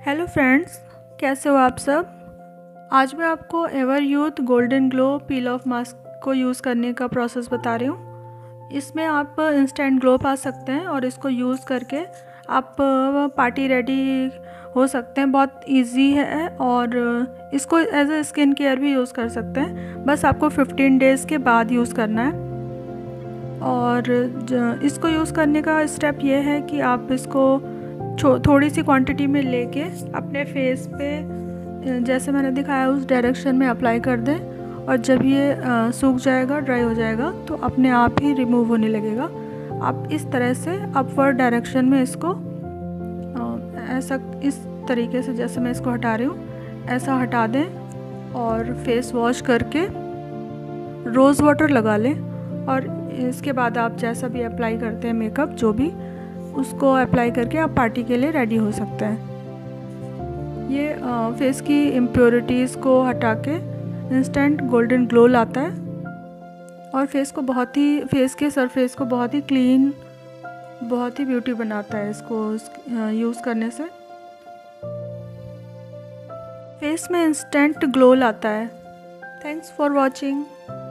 Hello friends, कैसे हो आप सब। आज मैं आपको ever youth golden glow peel off mask को यूज़ करने का प्रोसेस बता रही हूँ। इसमें आप इंस्टेंट ग्लो पा सकते हैं और इसको यूज़ करके आप पार्टी रेडी हो सकते हैं। बहुत इजी है और इसको एज ए स्किन केयर भी यूज़ कर सकते हैं। बस आपको 15 डेज़ के बाद यूज़ करना है। और इसको यूज़ करने का स्टेप ये है कि आप इसको थोड़ी सी क्वांटिटी में लेके अपने फेस पे जैसे मैंने दिखाया उस डायरेक्शन में अप्लाई कर दें, और जब ये सूख जाएगा, ड्राई हो जाएगा, तो अपने आप ही रिमूव होने लगेगा। आप इस तरह से अपवर्ड डायरेक्शन में इसको ऐसा इस तरीके से जैसे मैं इसको हटा रही हूँ ऐसा हटा दें और फेस वॉश करके रोज़ वाटर लगा लें। और इसके बाद आप जैसा भी अप्लाई करते हैं मेकअप जो भी, उसको अप्लाई करके आप पार्टी के लिए रेडी हो सकते हैं। ये फेस की इम्प्योरिटीज़ को हटा के इंस्टेंट गोल्डन ग्लो लाता है और फेस के सरफेस को बहुत ही क्लीन, बहुत ही ब्यूटी बनाता है इसको यूज़ करने से। फेस में इंस्टेंट ग्लो लाता है। Thanks for watching.